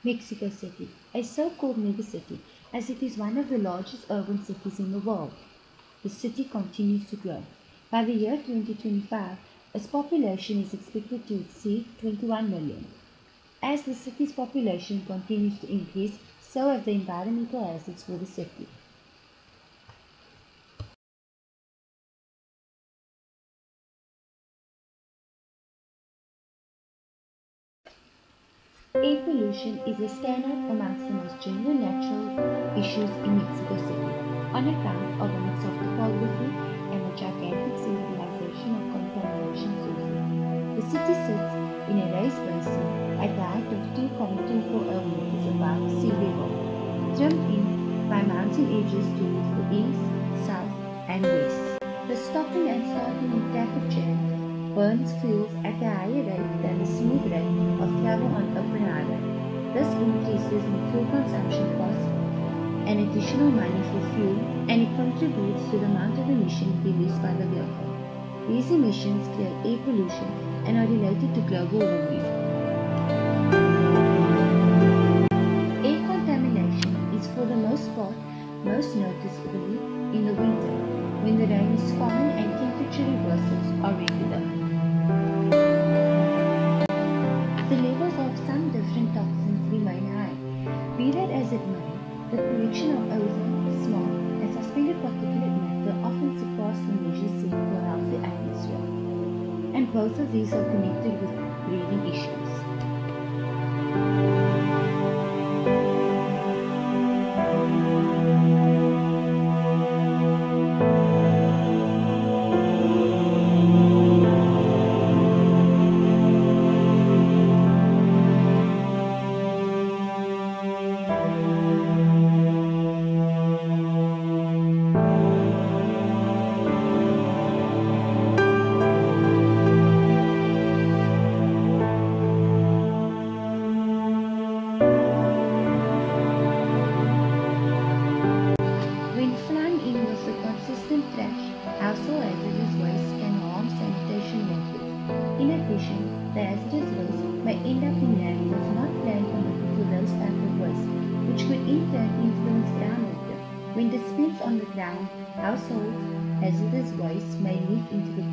Mexico City, a so-called megacity, as it is one of the largest urban cities in the world. The city continues to grow. By the year 2025, its population is expected to exceed 21 million. As the city's population continues to increase, so have the environmental hazards for the city. Air pollution is a standout amongst the most genuine natural issues in Mexico City, on account of a mix of topography and a gigantic centralization of contamination sources. The city sits in a raised basin at the height of 2.24 meters above sea level, trimmed in by mountain edges towards the east, south, and west. The stopping and starting in traffic jams burns fuels at a higher rate than the smooth rate of travel on open highway. This increases in fuel consumption costs and additional money for fuel, and it contributes to the amount of emissions released by the vehicle. These emissions create air pollution and are related to global warming. Air contamination is for the most part most noticeably in the winter, when the rain is common and temperature reversals are regular. The levels of some different toxins remain high. Be that as it may, the production of ozone, smog, and suspended particulate matter often surpass the measures set for a healthy atmosphere, and both of these are connected with breathing issues. Household hazardous waste can harm sanitation methods. In addition, the hazardous waste may end up in landfills not planned or looking for those type of waste, which could in turn influence groundwater. When dispensed on the ground, household hazardous waste may leak into the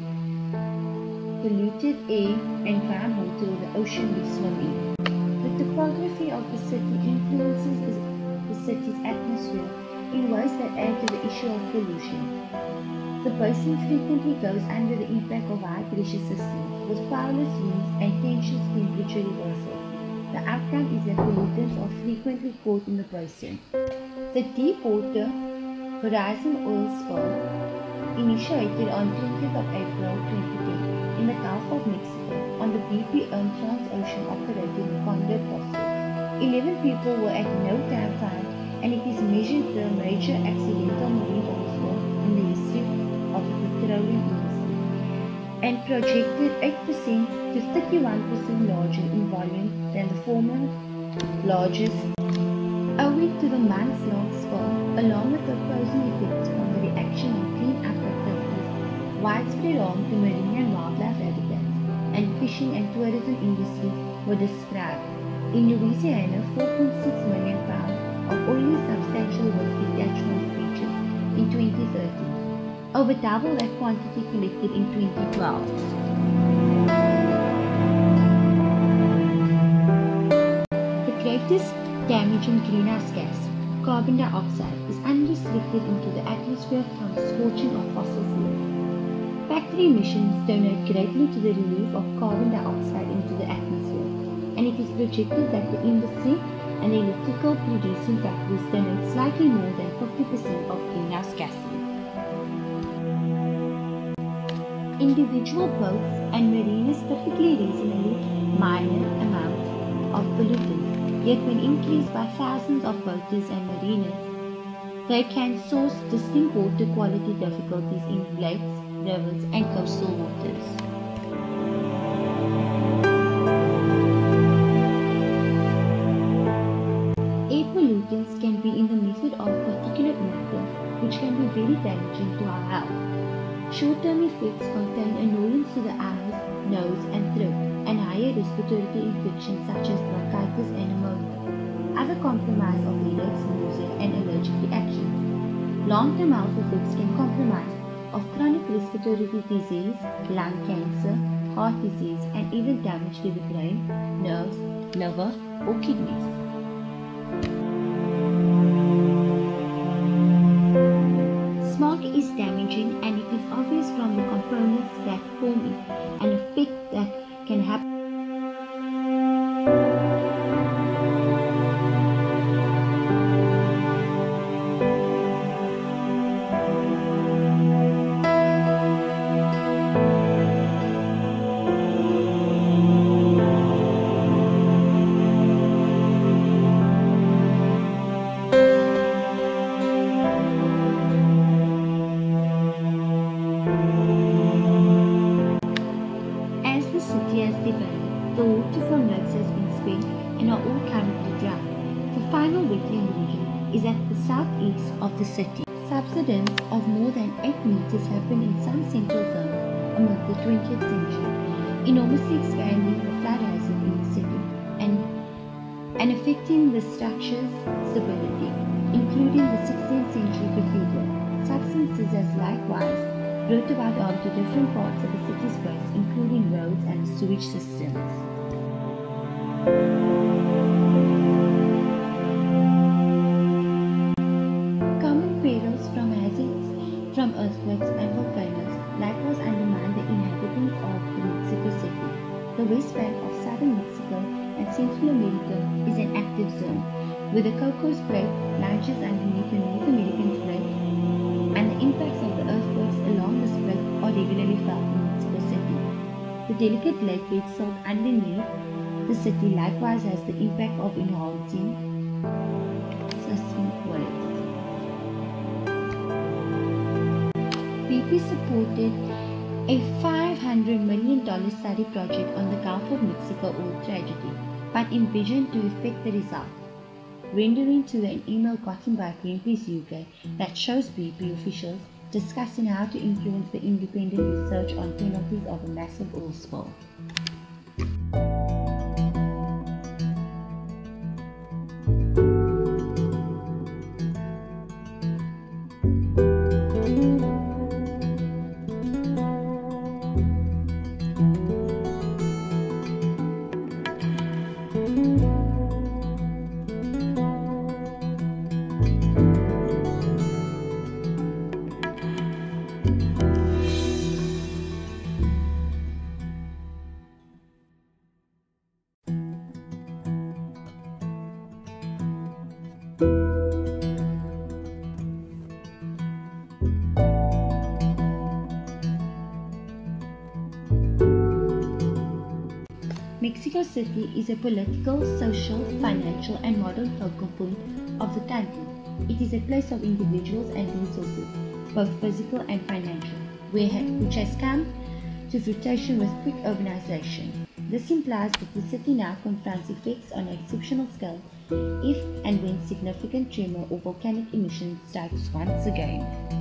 polluted air and groundwater or the ocean we swim in. The topography of the city influences the city's atmosphere in ways that add to the issue of pollution. The basin frequently goes under the impact of high-pressure systems, with powerless winds and tension temperature reversals. The outcome is that pollutants are frequently caught in the basin. The Deepwater Horizon oil spill, initiated on 20th of April 2010 in the Gulf of Mexico on the BP-owned Transocean operated Condor Phosphate. 11 people were at no time found, and it is measured the major accidental marine oil spill in the history of the petroleum industry, and projected 8% to 31% larger in volume than the former largest. Owing to the months-long spill, along with the opposing effects from the reaction and clean-up activities, widespread harm to marine and wildlife habitats, and fishing and tourism industries were described. In Louisiana, 4.6 million pounds of oily substantial waste detached from beaches in 2013, over double that quantity collected in 2012. The greatest damaging greenhouse gas, carbon dioxide, is unrestricted into the atmosphere from the scorching of fossil fuels. Factory emissions donate greatly to the relief of carbon dioxide into the atmosphere, and it is projected that the industry and the electrical producing factories donate slightly more than 50% of greenhouse gases. Individual boats and marinas typically reasonably minor amounts of pollutants, yet when increased by thousands of boaters and marinas, they can source distinct water quality difficulties in lakes, rivers, and coastal waters. Air pollutants can be in the method of particulate matter, which can be very damaging to our health. Short-term effects contain annoyance to the eyes, nose, and throat, and higher respiratory infections such as bronchitis and pneumonia. Other compromise of headaches, nausea, and allergic reactions. Long-term health effects can compromise of chronic respiratory disease, lung cancer, heart disease, and even damage to the brain, nerves, liver, or kidneys. Smog is damaging, and it is obvious from the components that form it and effect that can happen. The water from lakes has been spent and are all currently dry. The final wetland region is at the southeast of the city. Subsidence of more than 8 meters happened in some central zones among the 20th century, enormously expanding the flood hazard in the city and affecting the structure's stability, including the 16th century cathedral. Subsidences has likewise brought about harm to different parts of the city's coast, including roads and sewage systems. Common perils from hazards from earthquakes and volcanoes likewise undermine the inhabitants of the Mexico City. The west bank of southern Mexico and Central America is an active zone, where the Cocos Plate launches underneath the North American Plate, and the impacts of the earthquakes along this plate are regularly felt in Mexico City. The delicate lake bed salt underneath the city likewise has the impact of enhancing seismic waves. BP supported a $500 million study project on the Gulf of Mexico oil tragedy, but envisioned to affect the result, rendering to an email gotten by Greenpeace UK that shows BP officials discussing how to influence the independent research on penalties of a massive oil spill. Mexico City is a political, social, financial, and modern focal point of the country. It is a place of individuals and resources, both physical and financial, which has come to fruition with quick urbanization. This implies that the city now confronts effects on an exceptional scale if and when significant tremor or volcanic emission strikes once again.